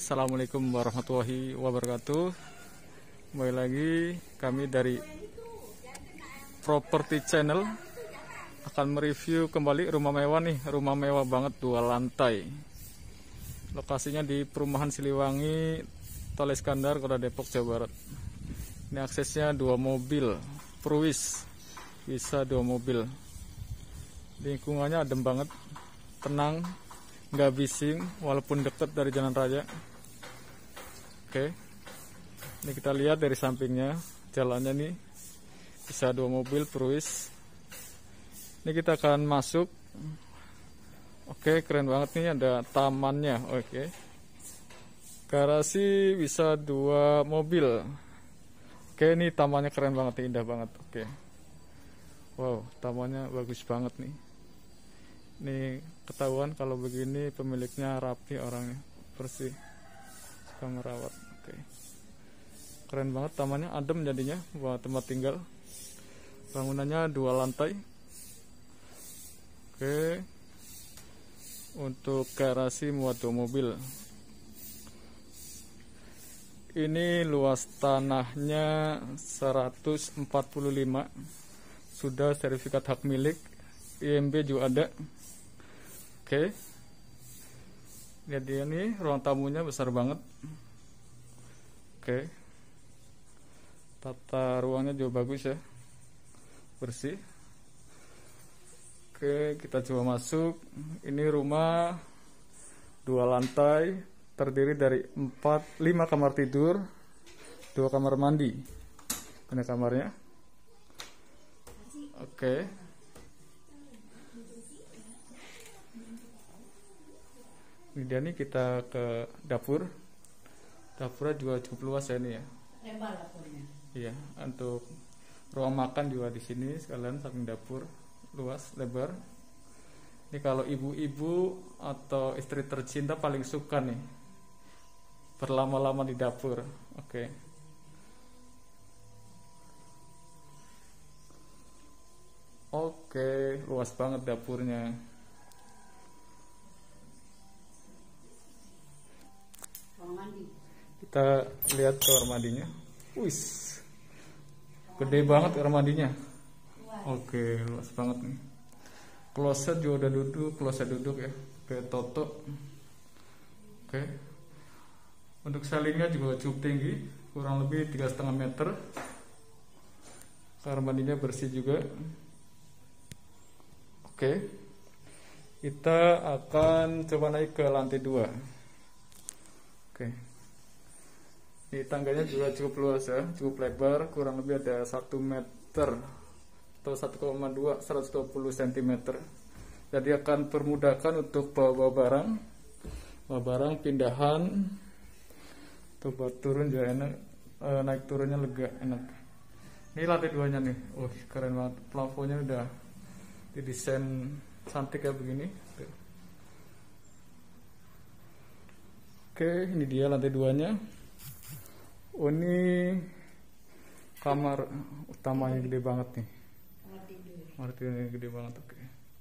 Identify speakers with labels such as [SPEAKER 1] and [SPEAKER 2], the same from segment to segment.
[SPEAKER 1] Assalamualaikum warahmatullahi wabarakatuh. Kembali lagi kami dari Property Channel akan mereview kembali rumah mewah nih, rumah mewah banget 2 lantai. Lokasinya di Perumahan Siliwangi, Tol Iskandar, Kota Depok, Jawa Barat. Ini aksesnya 2 mobil, Pruwis, bisa 2 mobil. Lingkungannya adem banget, tenang, nggak bising, walaupun dekat dari jalan raya. Oke, ini kita lihat dari sampingnya, jalannya nih bisa 2 mobil Pruwis. Ini kita akan masuk. Oke, keren banget nih, ada tamannya. Oke, garasi bisa 2 mobil. Oke, ini tamannya keren banget, indah banget. Oke, wow, tamannya bagus banget nih. Ini ketahuan kalau begini pemiliknya rapi orangnya, bersih, suka merawat. Oke, keren banget tamannya, adem jadinya buat tempat tinggal. Bangunannya 2 lantai. Oke, untuk garasi muat 2 mobil. Ini luas tanahnya 145, sudah sertifikat hak milik, IMB juga ada. Oke, lihat dia nih, ruang tamunya besar banget. Oke, tata ruangnya juga bagus ya, bersih. Oke, kita coba masuk. Ini rumah 2 lantai, terdiri dari 5 kamar tidur, 2 kamar mandi. Ini kamarnya. Oke. Ini dia nih, kita ke dapur. Dapurnya juga cukup luas ya ini ya.
[SPEAKER 2] Lebar dapurnya.
[SPEAKER 1] Iya, untuk ruang makan juga di sini sekalian, samping dapur luas, lebar. Ini kalau ibu-ibu atau istri tercinta paling suka nih berlama-lama di dapur. Oke. Oke, luas banget dapurnya.
[SPEAKER 2] Mandi.
[SPEAKER 1] Kita lihat kamar mandinya. Wis, gede banget kamar mandinya. Oke, luas banget nih. Kloset juga udah duduk, kloset duduk ya, kayak Toto. Oke, untuk salingnya juga cukup tinggi, kurang lebih 3,5 meter. Kamar mandinya bersih juga. Oke, kita akan coba naik ke lantai 2. Oke, ini tangganya juga cukup luas ya, cukup lebar, kurang lebih ada 1 meter atau 1,2, 120 cm. Jadi akan permudahkan untuk bawa barang pindahan, tuh buat turun juga enak, naik turunnya lega, enak. Ini lantai 2-nya nih, keren banget, plafonnya udah didesain cantik ya begini. Oke, ini dia lantai 2-nya. Ini kamar utamanya gede banget nih. Kamar tidurnya gede banget, oke.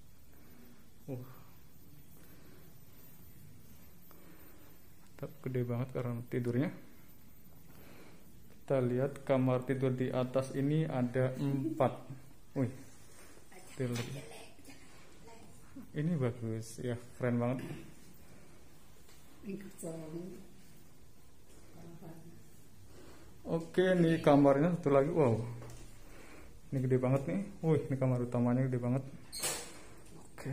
[SPEAKER 1] Gede banget karena tidurnya. Kita lihat kamar tidur di atas ini ada 4. Wih, ini bagus ya, keren banget. Oke, ini kamarnya satu lagi. Wow, ini gede banget nih. Wih, ini kamar utamanya gede banget. Oke,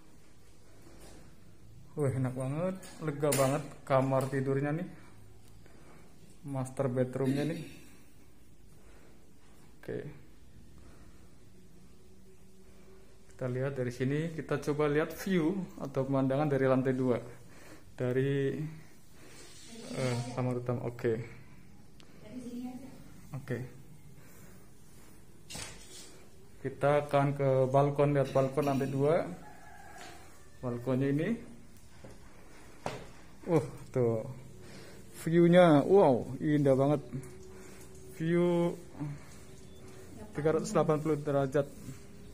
[SPEAKER 1] wih, enak banget, lega banget kamar tidurnya nih, master bedroomnya nih. Oke, kita lihat dari sini. Kita coba lihat view atau pemandangan dari lantai 2 dari kamar utama. Oke. Kita akan ke balkon, lihat balkon lantai 2. Balkonnya ini, tuh view-nya, wow, indah banget. View 380 derajat.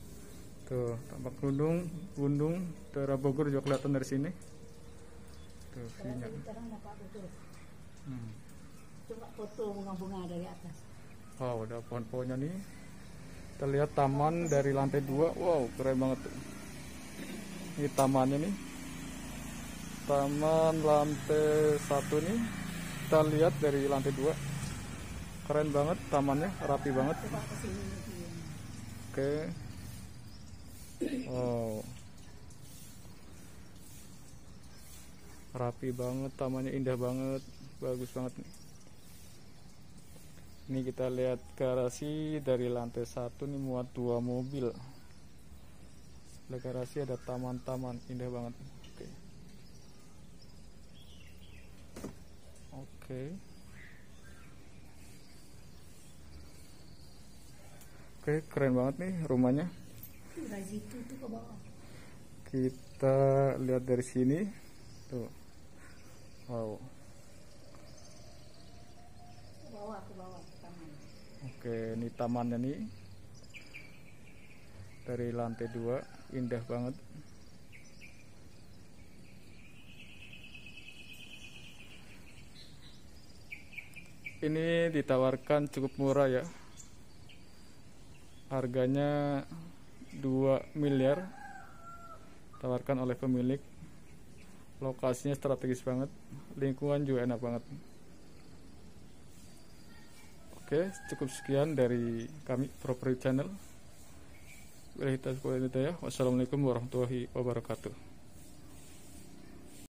[SPEAKER 1] Tuh, tampak gunung daerah Bogor juga kelihatan dari sini. Tuh. tuh
[SPEAKER 2] Kalau
[SPEAKER 1] view-nya.
[SPEAKER 2] sekarang dapat betul.
[SPEAKER 1] Hmm.
[SPEAKER 2] Coba foto bunga-bunga dari atas.
[SPEAKER 1] Wow, ada pohon-pohonnya nih. Kita lihat taman dari lantai 2. Wow, keren banget tuh. Ini tamannya nih. Taman lantai 1 nih. Kita lihat dari lantai 2. Keren banget tamannya, rapi banget.
[SPEAKER 2] Coba ke sini view-nya.
[SPEAKER 1] Oke. Wow. Rapi banget, tamannya indah banget, bagus banget nih. Ini kita lihat garasi dari lantai 1 nih, muat 2 mobil. Sebelah garasi ada taman-taman, indah banget. Oke. Oke. Oke, keren banget nih rumahnya.
[SPEAKER 2] Dari situ tuh ke bawah.
[SPEAKER 1] Kita lihat dari sini. Tuh. Wow.
[SPEAKER 2] Ke bawah ke taman.
[SPEAKER 1] Oke, ini tamannya nih. Dari lantai 2, indah banget. Ini ditawarkan cukup murah ya. Harganya 2 miliar. Tawarkan oleh pemilik. Lokasinya strategis banget. Lingkungan juga enak banget. Oke, cukup sekian dari kami Property Channel. Wassalamualaikum warahmatullahi wabarakatuh.